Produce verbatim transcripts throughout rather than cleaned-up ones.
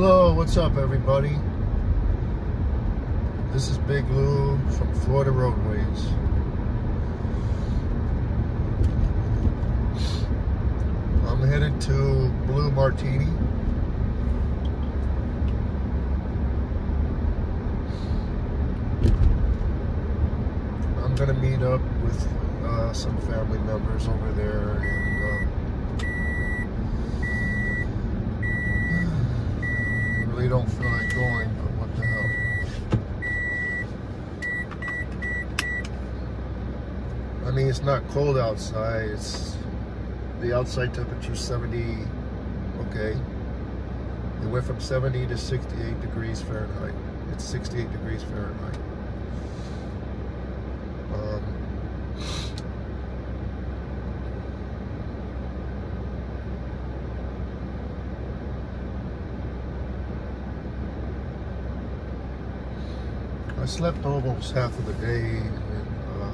Hello, what's up everybody? This is Big Lou from Florida Roadways. I'm headed to Blue Martini. I'm gonna meet up with uh, some family members over there, and uh, I really don't feel like going, but what the hell. I mean, it's not cold outside. It's the outside temperature seventy. Okay, it went from seventy to sixty-eight degrees Fahrenheit. It's sixty-eight degrees Fahrenheit. Um, I slept almost half of the day, and uh,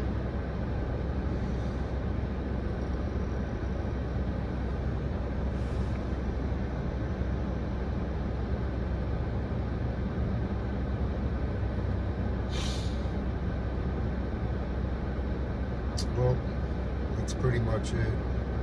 well, that's pretty much it.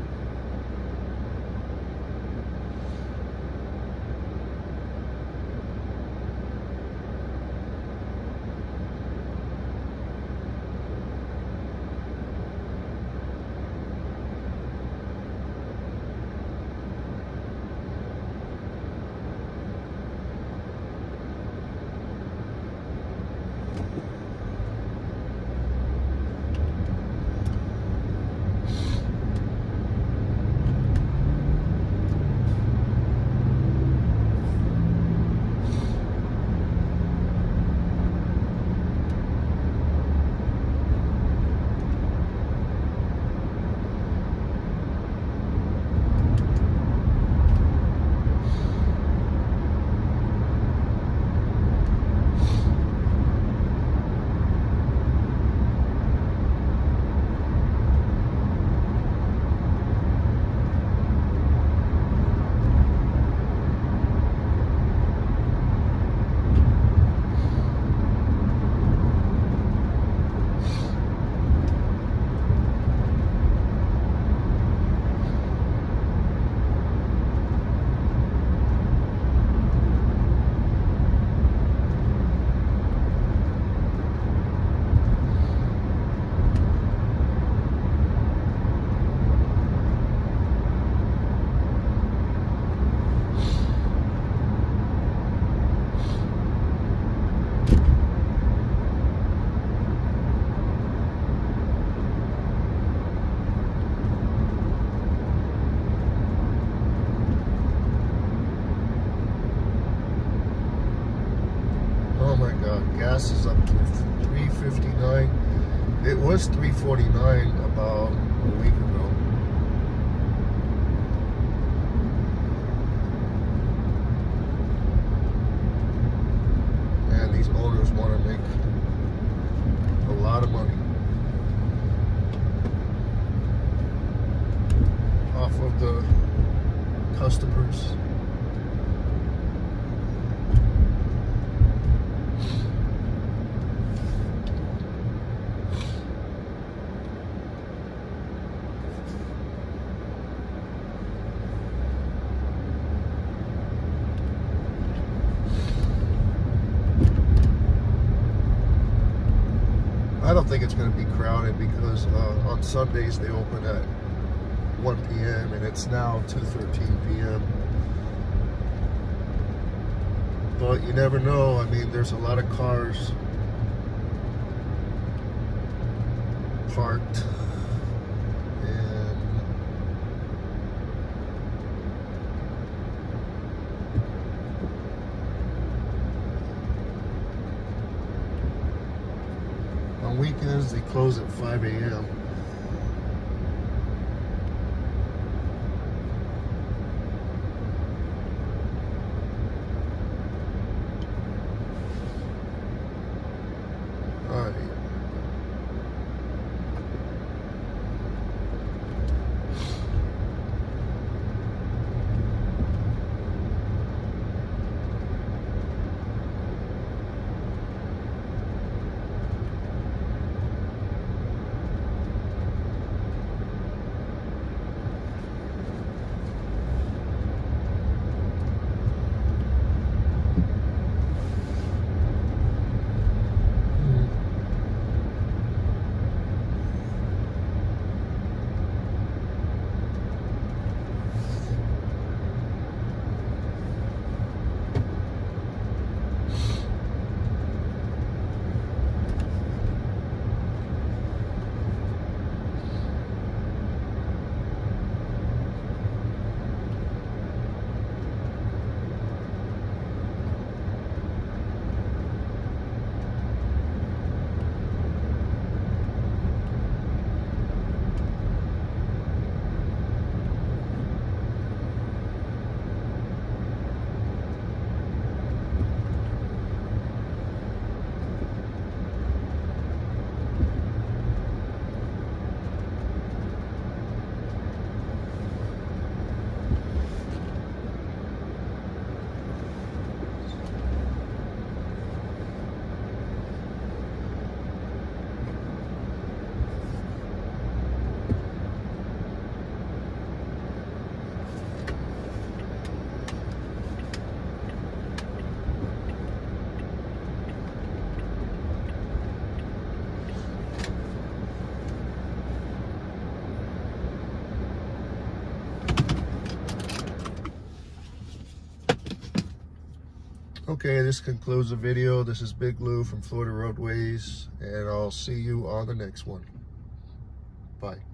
Oh my God, gas is up to three fifty-nine. It was three forty-nine about a week ago. And these owners want to make a lot of money off of the customers. I don't think it's going to be crowded because uh, on Sundays they open at one P M and it's now two thirteen P M But you never know. I mean, there's a lot of cars parked, and on weekends they close at five A M Alright. Okay, this concludes the video. This is Big Lou from Florida Roadways, and I'll see you on the next one. Bye.